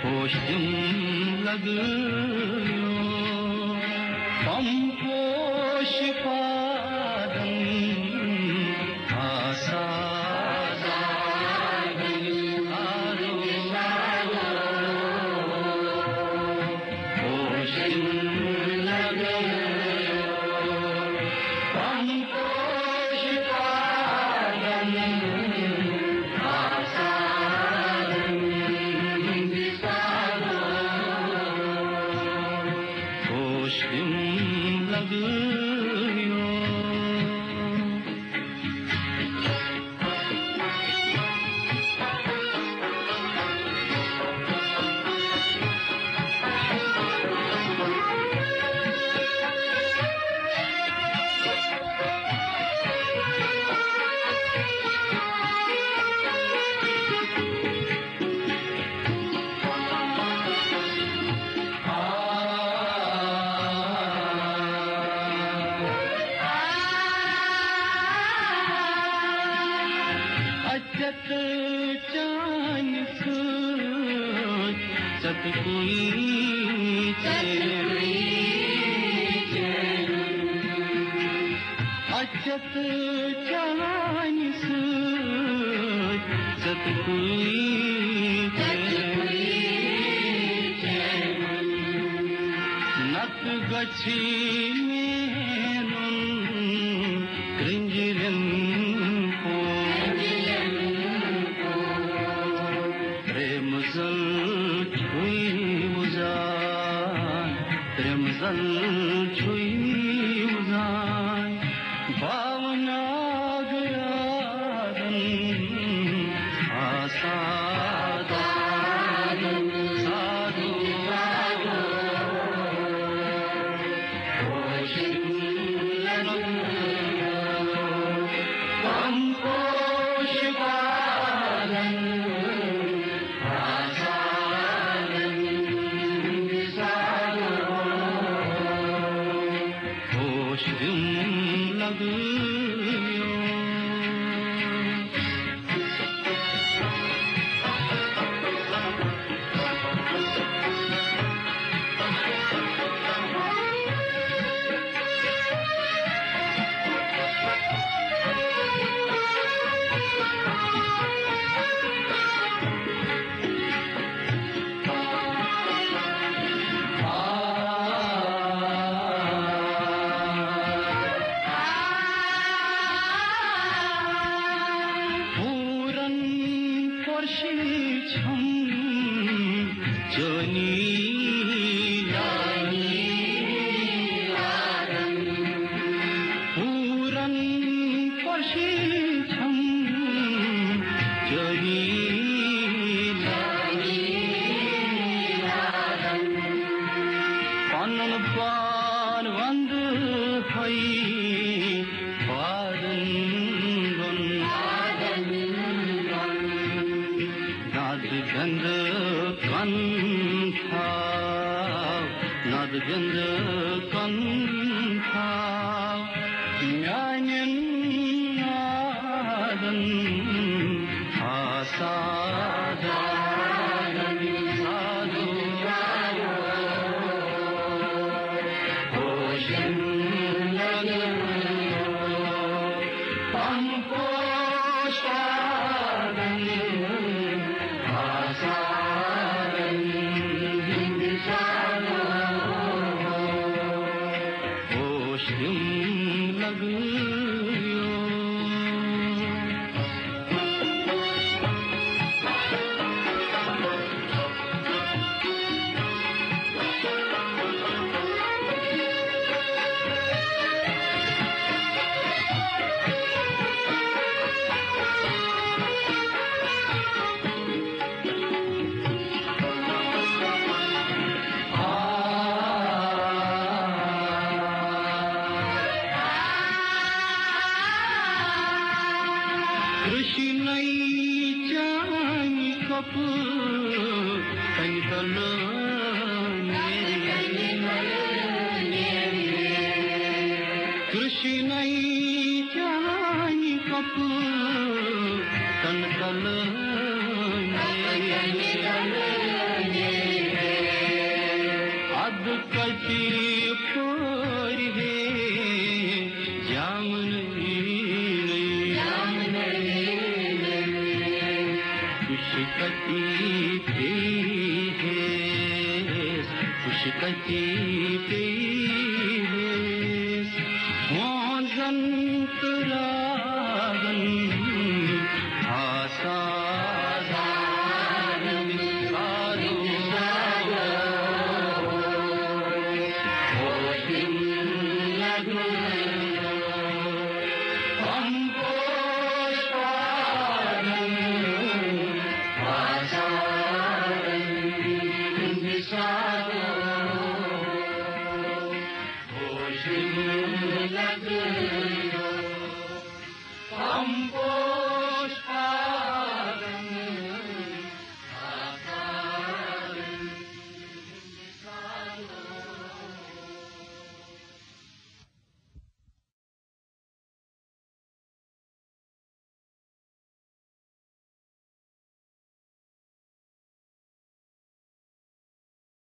होशम लगयो पंपोश पादम आसादागन आरो होशम लगयो पंपोश पादम होशम लगयो अचत चान सूझ सत कोई अचत चान सूझ सत कोई नक गछि मेनुन कृंजरन को प्रेमजल छुई मुजान प्रेमजल छुई मुजान भावना गयादन आसादागन साधु होशम लगयो पंपोश पादम होशम लगयो छम जोनी पूरन पशी छम जोनी पनन पार वंद हई पारन नदगंध कंथा नदगंध कंथा म्यानन नादन आसादागन साधु होशम लगयो पंपोश पादम होशम लगयो कृष्णई चानी कप तन कृष्णई चानी कप तन खुशकती मौजंतरागन आसादान होशिम लगन कंपोष्टागन आसादान निशादो होशिम लगन